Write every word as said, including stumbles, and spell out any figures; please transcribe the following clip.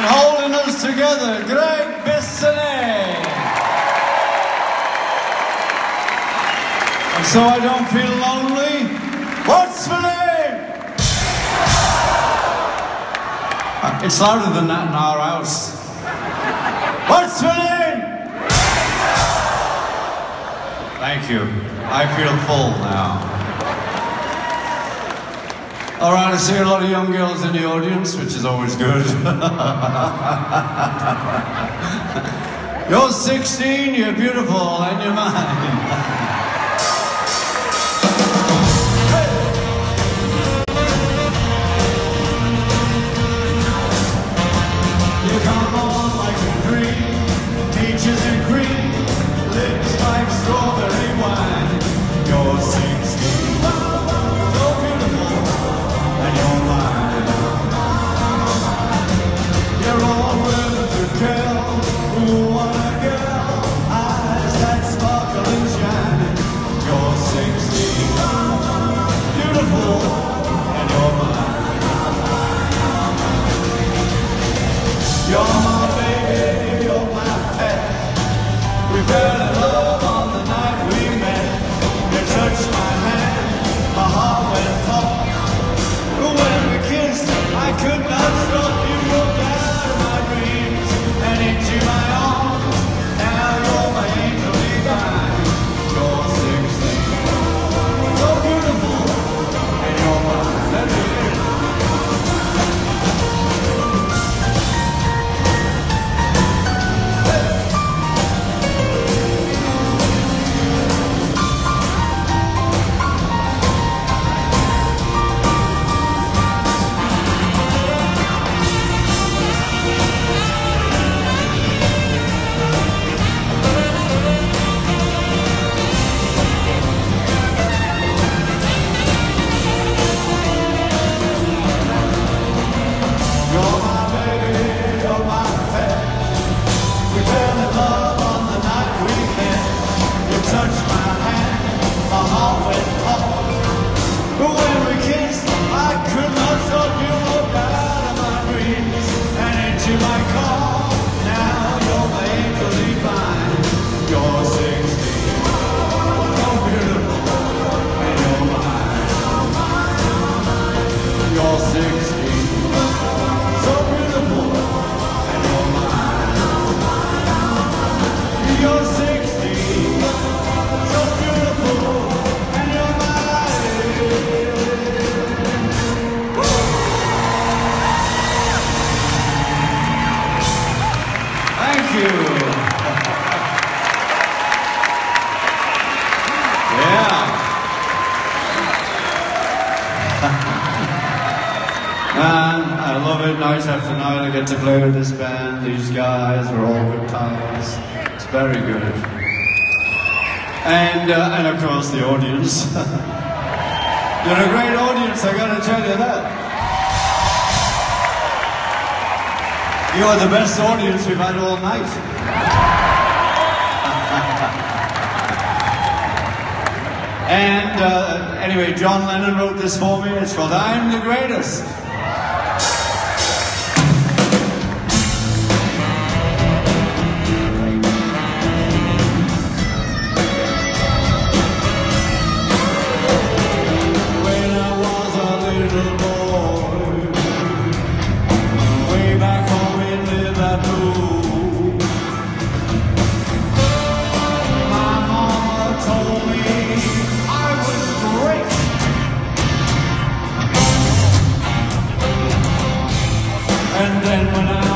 And holding us together, Greg Bissonnet. And so I don't feel lonely, what's my name? Uh, it's louder than that in our house. What's my name? Thank you. I feel full now. All right, I see a lot of young girls in the audience, which is always good. You're sixteen, you're beautiful, and you're mine. Night after night I get to play with this band. These guys are all good times. It's very good. And, uh, and of course the audience. You're a great audience, I gotta tell you that. You are the best audience we've had all night. And uh, anyway, John Lennon wrote this for me. It's called I'm the Greatest. And then when I